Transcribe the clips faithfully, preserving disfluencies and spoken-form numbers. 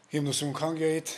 Himnuszunk hangjait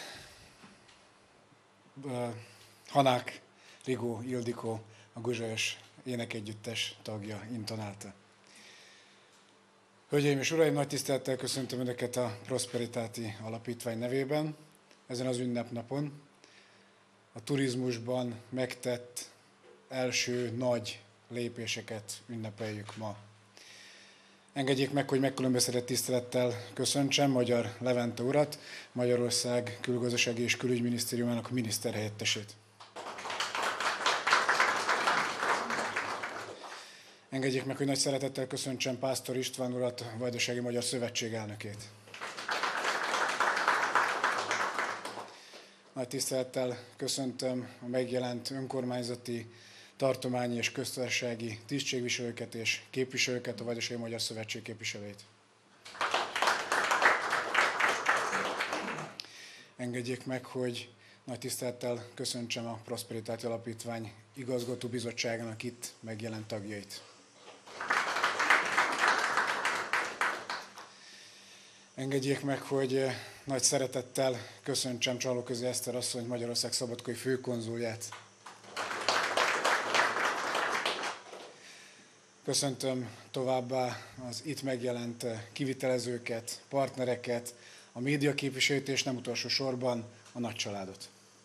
Hanák Rigó Ildikó, a Guzsajos Énekegyüttes tagja intonálta. Hölgyeim és uraim, nagy tisztelettel köszöntöm Önöket a Prosperitáti Alapítvány nevében ezen az ünnepnapon. A turizmusban megtett első nagy lépéseket ünnepeljük ma. Engedjék meg, hogy megkülönböztetett tisztelettel köszöntsem Magyar Levente urat, Magyarország Külgazdasági és Külügyminisztériumának miniszterhelyettesét. Engedjék meg, hogy nagy szeretettel köszöntsem Pásztor István urat, a Vajdasági Magyar Szövetség elnökét. Nagy tisztelettel köszöntöm a megjelent önkormányzati, tartományi és köztársasági tisztségviselőket és képviselőket, a Vajdasági Magyar Szövetség képviselőit. Engedjék meg, hogy nagy tisztelettel köszöntsem a Prosperitáti Alapítvány igazgató bizottságának itt megjelent tagjait. Engedjék meg, hogy nagy szeretettel köszöntsem Csallóközi Eszter asszonyt, Magyarország szabadkai főkonzulját. Köszöntöm továbbá az itt megjelent kivitelezőket, partnereket, a média képviselőt és nem utolsó sorban a nagycsaládot.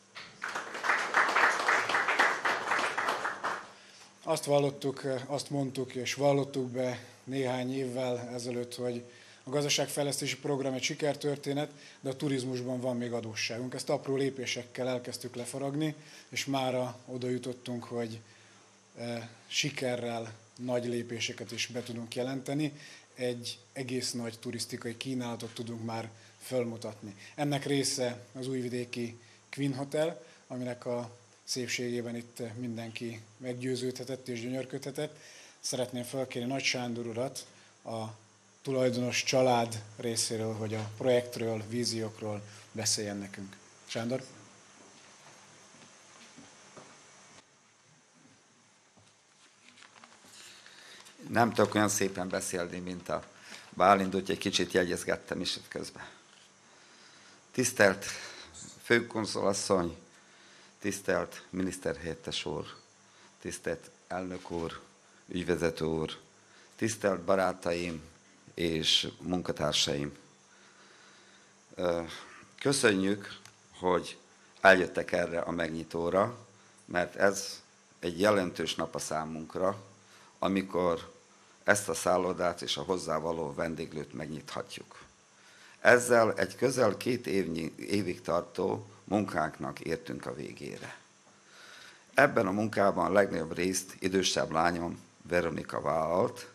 Azt vallottuk, azt mondtuk és vallottuk be néhány évvel ezelőtt, hogy a gazdaságfejlesztési program egy sikertörténet, de a turizmusban van még adósságunk. Ezt apró lépésekkel elkezdtük lefaragni, és mára oda jutottunk, hogy e, sikerrel nagy lépéseket is be tudunk jelenteni. Egy egész nagy turisztikai kínálatot tudunk már felmutatni. Ennek része az újvidéki Queen Hotel, aminek a szépségében itt mindenki meggyőződhetett és gyönyörködhetett. Szeretném felkérni Nagy Sándor urat, a tulajdonos család részéről, hogy a projektről, víziókról beszéljen nekünk. Sándor? Nem tudok olyan szépen beszélni, mint a Bálint, úgyhogy egy kicsit jegyezgettem is itt közben. Tisztelt főkonzulasszony, tisztelt miniszterhelyettes úr, tisztelt elnök úr, ügyvezető úr, tisztelt barátaim és munkatársaim. Köszönjük, hogy eljöttek erre a megnyitóra, mert ez egy jelentős nap a számunkra, amikor ezt a szállodát és a hozzávaló vendéglőt megnyithatjuk. Ezzel egy közel két évnyi, évig tartó munkánknak értünk a végére. Ebben a munkában a legnagyobb részt idősebb lányom Veronika vállalt,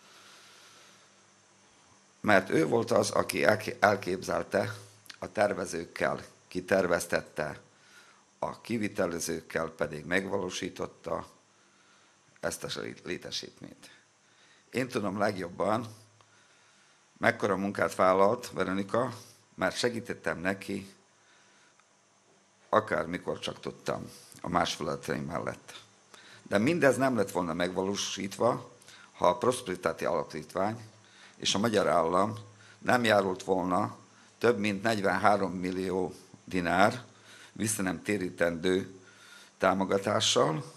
mert ő volt az, aki elképzelte, a tervezőkkel kiterveztette, a kivitelezőkkel pedig megvalósította ezt a létesítményt. Én tudom legjobban, mekkora munkát vállalt Veronika, mert segítettem neki, akármikor csak tudtam, a más feladateim mellett. De mindez nem lett volna megvalósítva, ha a Prosperitáti Alapítvány és a magyar állam nem járult volna több mint negyvenhárom millió dinár vissza nem térítendő támogatással,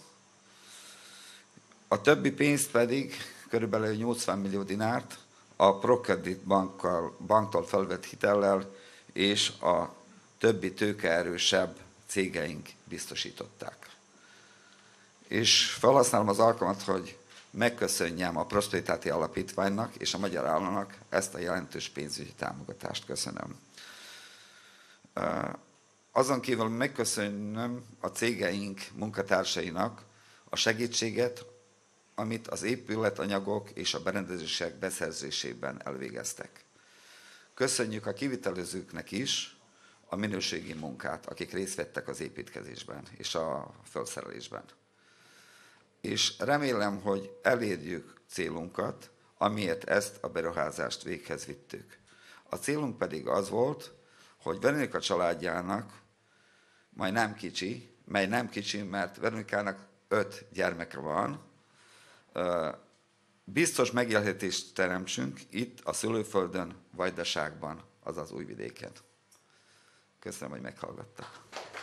a többi pénzt pedig, körülbelül nyolcvan millió dinárt a ProCredit bankkal, banktól felvett hitellel és a többi tőkeerősebb cégeink biztosították. És felhasználom az alkalmat, hogy megköszönjem a Prosperitáti Alapítványnak és a magyar államnak ezt a jelentős pénzügyi támogatást. Köszönöm. Azon kívül megköszönöm a cégeink munkatársainak a segítséget, amit az épületanyagok és a berendezések beszerzésében elvégeztek. Köszönjük a kivitelezőknek is a minőségi munkát, akik részt vettek az építkezésben és a felszerelésben. És remélem, hogy elérjük célunkat, amiért ezt a beruházást véghez vittük. A célunk pedig az volt, hogy Veronika családjának, majd nem kicsi, mely nem kicsi, mert Veronikának öt gyermeke van, biztos megélhetést teremtsünk itt a szülőföldön, Vajdaságban, azaz Újvidéken. Köszönöm, hogy meghallgattak.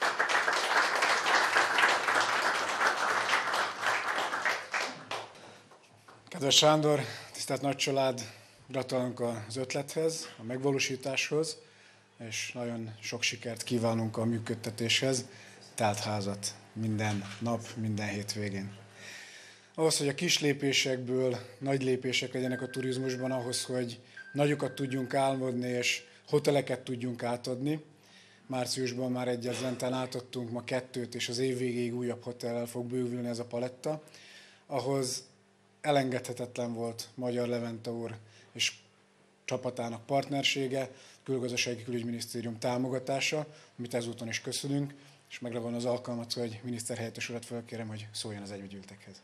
Kedves Sándor, tisztelt nagycsalád, gratulálunk az ötlethez, a megvalósításhoz, és nagyon sok sikert kívánunk a működtetéshez, telt házat minden nap, minden hétvégén. Ahhoz, hogy a kis lépésekből nagy lépések legyenek a turizmusban, ahhoz, hogy nagyokat tudjunk álmodni és hoteleket tudjunk átadni. Márciusban már egyet Zenten átadtunk, ma kettőt, és az év végéig újabb hotellel fog bővülni ez a paletta. Ahhoz elengedhetetlen volt Magyar Levente úr és csapatának partnersége, Külgazdasági Külügyminisztérium támogatása, amit ezúton is köszönünk, és megragadom az alkalmat, hogy miniszterhelyettes urat felkérem, hogy szóljon az egyvegyültekhez.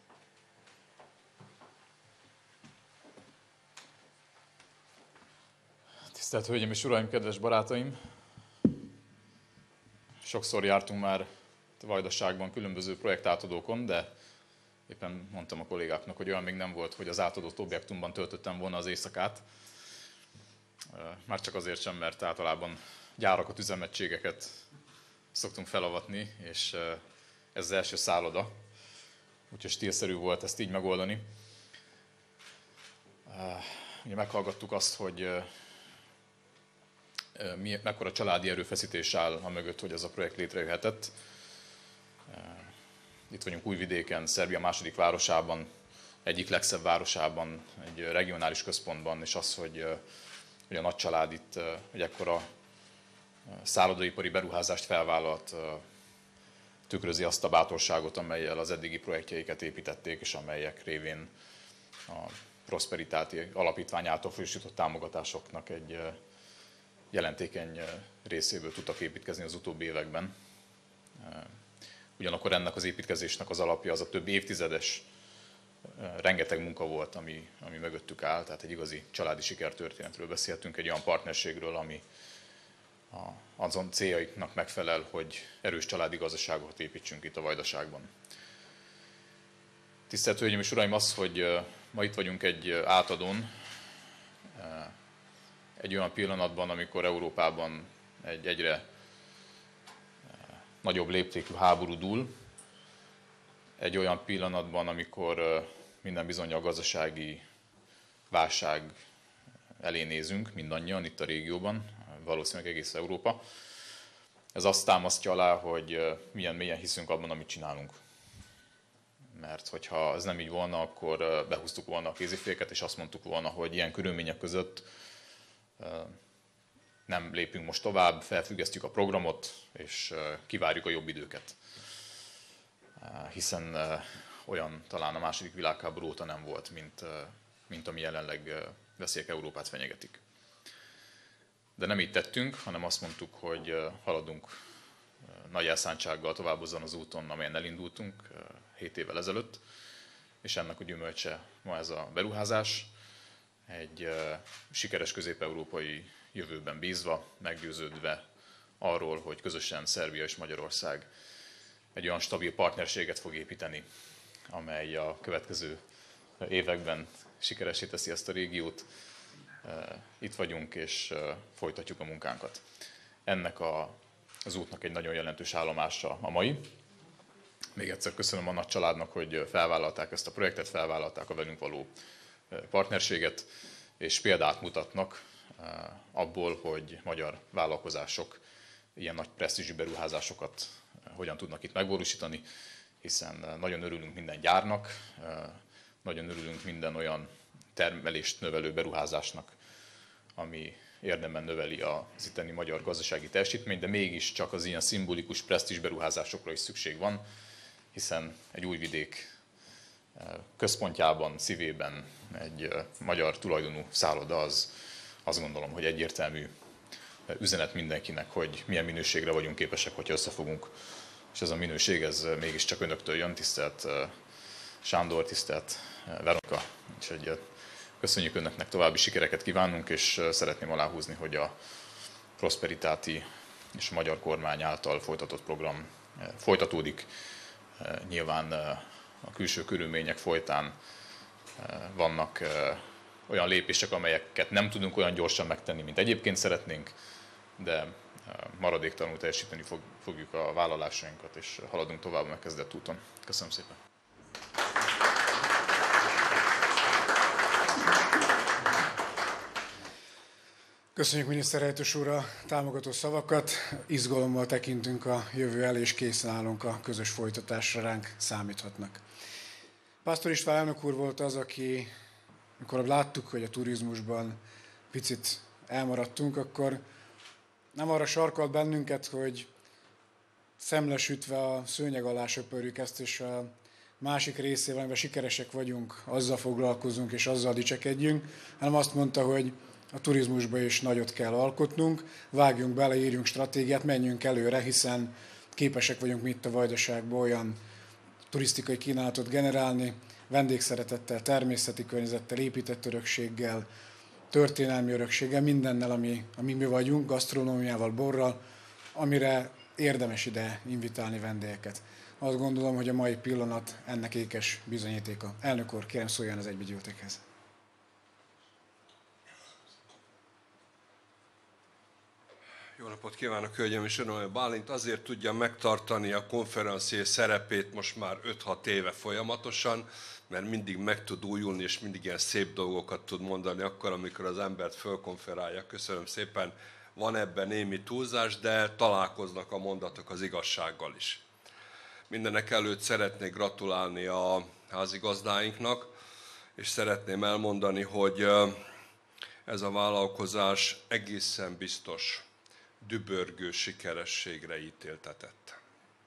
Tisztelt Hölgyeim és Uraim, kedves barátaim! Sokszor jártunk már Vajdaságban különböző projektátadókon, de éppen mondtam a kollégáknak, hogy olyan még nem volt, hogy az átadott objektumban töltöttem volna az éjszakát. Már csak azért sem, mert általában gyárakat, üzemegységeket szoktunk felavatni, és ez az első szálloda, úgyhogy stílszerű volt ezt így megoldani. Ugye meghallgattuk azt, hogy mekkora családi erőfeszítés áll a mögött, hogy ez a projekt létrejöhetett. Itt vagyunk Újvidéken, Szerbia második városában, egyik legszebb városában, egy regionális központban, és az, hogy, hogy a nagycsalád itt egy ekkora szállodaipari beruházást felvállalt, tükrözi azt a bátorságot, amellyel az eddigi projektjeiket építették, és amelyek révén a Prosperitáti Alapítvány által folyosított támogatásoknak egy jelentékeny részéből tudtak építkezni az utóbbi években. Ugyanakkor ennek az építkezésnek az alapja az a több évtizedes, rengeteg munka volt, ami, ami mögöttük áll, tehát egy igazi családi sikertörténetről beszéltünk, egy olyan partnerségről, ami a, azon céljaiknak megfelel, hogy erős családi gazdaságot építsünk itt a Vajdaságban. Tisztelt Hölgyeim és Uraim, az, hogy ma itt vagyunk egy átadón, egy olyan pillanatban, amikor Európában egy egyre nagyobb léptékű háború dúl, egy olyan pillanatban, amikor minden bizony a gazdasági válság elé nézünk, mindannyian itt a régióban, valószínűleg egész Európa. Ez azt támasztja alá, hogy milyen mélyen hiszünk abban, amit csinálunk. Mert hogyha ez nem így volna, akkor behúztuk volna a kéziféket, és azt mondtuk volna, hogy ilyen körülmények között nem lépünk most tovább, felfüggesztjük a programot, és kivárjuk a jobb időket. Hiszen olyan talán a második világháború óta nem volt, mint, mint ami jelenleg veszélyek Európát fenyegetik. De nem így tettünk, hanem azt mondtuk, hogy haladunk nagy elszántsággal tovább azon az úton, amelyen elindultunk hét évvel ezelőtt, és ennek a gyümölcse ma ez a beruházás. Egy sikeres közép-európai jövőben bízva, meggyőződve arról, hogy közösen Szerbia és Magyarország egy olyan stabil partnerséget fog építeni, amely a következő években sikeresé teszi ezt a régiót. Itt vagyunk, és folytatjuk a munkánkat. Ennek a, az útnak egy nagyon jelentős állomása a mai. Még egyszer köszönöm a nagy családnak, hogy felvállalták ezt a projektet, felvállalták a velünk való partnerséget, és példát mutatnak abból, hogy magyar vállalkozások ilyen nagy presztízsű beruházásokat hogyan tudnak itt megvalósítani, hiszen nagyon örülünk minden gyárnak, nagyon örülünk minden olyan termelést növelő beruházásnak, ami érdemben növeli az itteni magyar gazdasági teljesítményt, de mégiscsak az ilyen szimbolikus presztízs beruházásokra is szükség van, hiszen egy Újvidék központjában, szívében egy magyar tulajdonú szálloda az azt gondolom, hogy egyértelmű üzenet mindenkinek, hogy milyen minőségre vagyunk képesek, hogyha összefogunk. És ez a minőség, ez mégiscsak önöktől jön, tisztelt Sándor, tisztelt Veronika. Úgyhogy köszönjük önöknek, további sikereket kívánunk, és szeretném aláhúzni, hogy a Prosperitáti és a magyar kormány által folytatott program folytatódik. Nyilván a külső körülmények folytán vannak olyan lépések, amelyeket nem tudunk olyan gyorsan megtenni, mint egyébként szeretnénk, de maradéktalanul teljesíteni fog, fogjuk a vállalásainkat, és haladunk tovább a megkezdett úton. Köszönöm szépen! Köszönjük miniszterhelyettes úr a támogató szavakat, izgalommal tekintünk a jövő elé, és készen állunk a közös folytatásra, ránk számíthatnak. Pásztor István elnök úr volt az, aki, amikor láttuk, hogy a turizmusban picit elmaradtunk, akkor nem arra sarkalt bennünket, hogy szemlesütve a szőnyeg alá söpörjük ezt, és a másik részével, amiben sikeresek vagyunk, azzal foglalkozunk és azzal dicsekedjünk, hanem azt mondta, hogy a turizmusba is nagyot kell alkotnunk, vágjunk bele, írjunk stratégiát, menjünk előre, hiszen képesek vagyunk mi itt a Vajdaságban olyan turisztikai kínálatot generálni, vendégszeretettel, természeti környezettel, épített örökséggel, történelmi örökséggel, mindennel, ami, ami mi vagyunk, gasztronómiával, borral, amire érdemes ide invitálni vendégeket. Azt gondolom, hogy a mai pillanat ennek ékes bizonyítéka. Elnök úr, kérem szóljon az egybegyűltekhez. Jó napot kívánok, hölgyeim és uraim! Bálint azért tudja megtartani a konferencié szerepét most már öt-hat éve folyamatosan, mert mindig meg tud újulni, és mindig ilyen szép dolgokat tud mondani akkor, amikor az embert fölkonferálja. Köszönöm szépen, van ebben némi túlzás, de találkoznak a mondatok az igazsággal is. Mindenek előtt szeretnék gratulálni a házigazdáinknak, és szeretném elmondani, hogy ez a vállalkozás egészen biztos dübörgő sikerességre ítéltetett.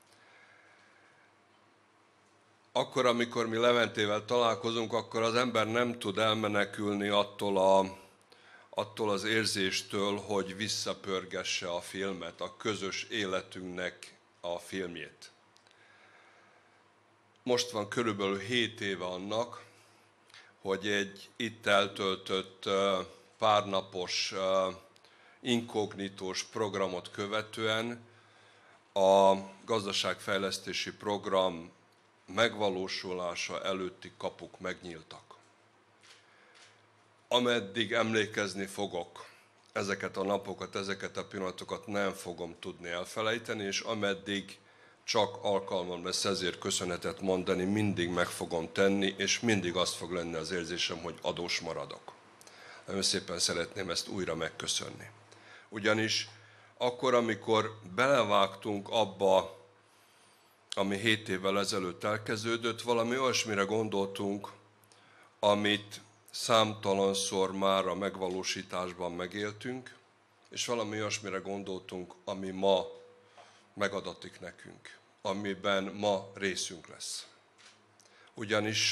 Akkor, amikor mi Leventével találkozunk, akkor az ember nem tud elmenekülni attól, a, attól az érzéstől, hogy visszapörgesse a filmet, a közös életünknek a filmjét. Most van körülbelül hét éve annak, hogy egy itt eltöltött párnapos inkognitós programot követően a gazdaságfejlesztési program megvalósulása előtti kapuk megnyíltak. Ameddig emlékezni fogok, ezeket a napokat, ezeket a pillanatokat nem fogom tudni elfelejteni, és ameddig csak alkalmam lesz ezért köszönetet mondani, mindig meg fogom tenni, és mindig azt fog lenni az érzésem, hogy adós maradok. Nagyon szépen szeretném ezt újra megköszönni. Ugyanis akkor, amikor belevágtunk abba, ami hét évvel ezelőtt elkezdődött, valami olyasmire gondoltunk, amit számtalanszor már a megvalósításban megéltünk, és valami olyasmire gondoltunk, ami ma megadatik nekünk, amiben ma részünk lesz. Ugyanis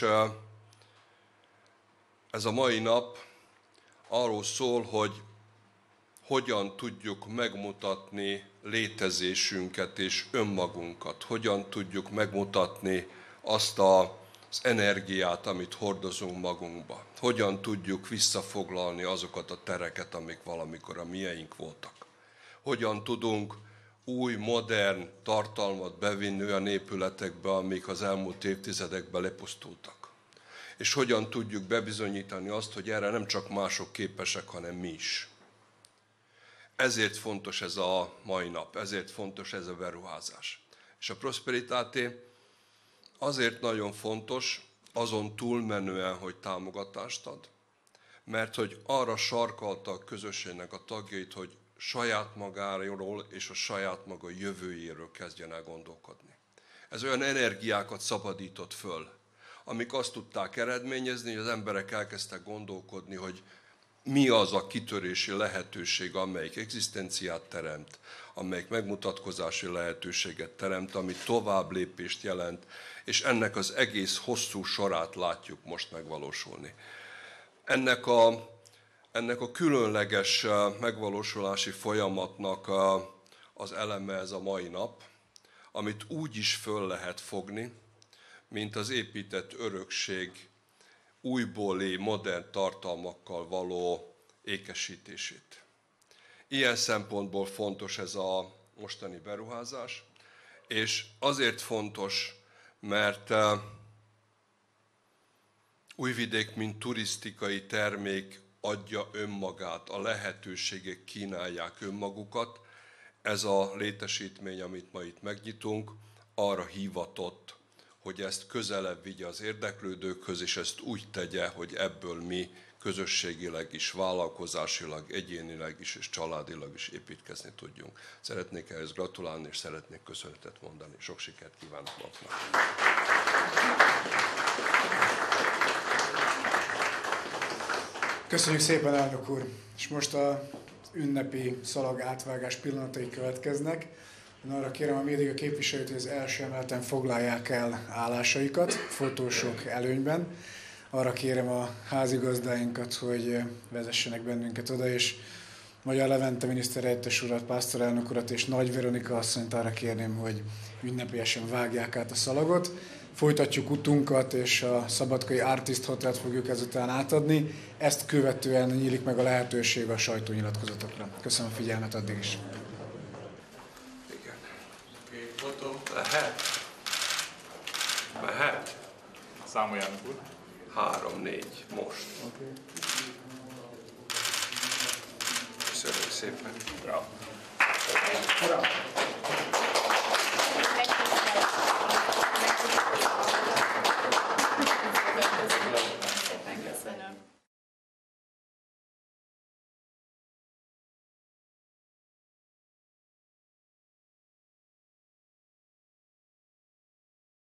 ez a mai nap arról szól, hogy hogyan tudjuk megmutatni létezésünket és önmagunkat, hogyan tudjuk megmutatni azt az energiát, amit hordozunk magunkba, hogyan tudjuk visszafoglalni azokat a tereket, amik valamikor a mieink voltak, hogyan tudunk új, modern tartalmat bevinni olyan épületekbe, amik az elmúlt évtizedekben lepusztultak. És hogyan tudjuk bebizonyítani azt, hogy erre nem csak mások képesek, hanem mi is. Ezért fontos ez a mai nap, ezért fontos ez a beruházás. És a Prosperitáté azért nagyon fontos, azon túlmenően, hogy támogatást ad, mert hogy arra sarkalta a közösségnek a tagjait, hogy saját magáról és a saját maga jövőjéről kezdjen el gondolkodni. Ez olyan energiákat szabadított föl, amik azt tudták eredményezni, hogy az emberek elkezdtek gondolkodni, hogy mi az a kitörési lehetőség, amelyik egzisztenciát teremt, amelyik megmutatkozási lehetőséget teremt, ami tovább lépést jelent, és ennek az egész hosszú sorát látjuk most megvalósulni. Ennek a, ennek a különleges megvalósulási folyamatnak az eleme ez a mai nap, amit úgy is föl lehet fogni, mint az épített örökség újbóli modern tartalmakkal való ékesítését. Ilyen szempontból fontos ez a mostani beruházás, és azért fontos, mert Újvidék, mint turisztikai termék adja önmagát, a lehetőségek kínálják önmagukat, ez a létesítmény, amit ma itt megnyitunk, arra hivatott, hogy ezt közelebb vigye az érdeklődőkhöz, és ezt úgy tegye, hogy ebből mi közösségileg is, vállalkozásilag, egyénileg is és családilag is építkezni tudjunk. Szeretnék ehhez gratulálni, és szeretnék köszönetet mondani. Sok sikert kívánok magnak! Köszönjük szépen, elnök úr! És most az ünnepi szalag átvágás pillanatai következnek. Én arra kérem a média képviselőt, hogy az első emeleten foglalják el állásaikat, fotósok előnyben. Arra kérem a házigazdáinkat, hogy vezessenek bennünket oda, és Magyar Levente miniszterhelyettes urat, pásztorelnök urat és Nagy Veronika asszonyt arra kérném, hogy ünnepélyesen vágják át a szalagot. Folytatjuk utunkat, és a Szabadkai Artist Hotelt fogjuk ezután átadni. Ezt követően nyílik meg a lehetőség a sajtónyilatkozatokra. Köszönöm a figyelmet addig is. Igen. Fotó. Lehet? Mehet? Számoljának úr. Három, négy, most. Okay. Köszönöm szépen. Bravo. Bravo.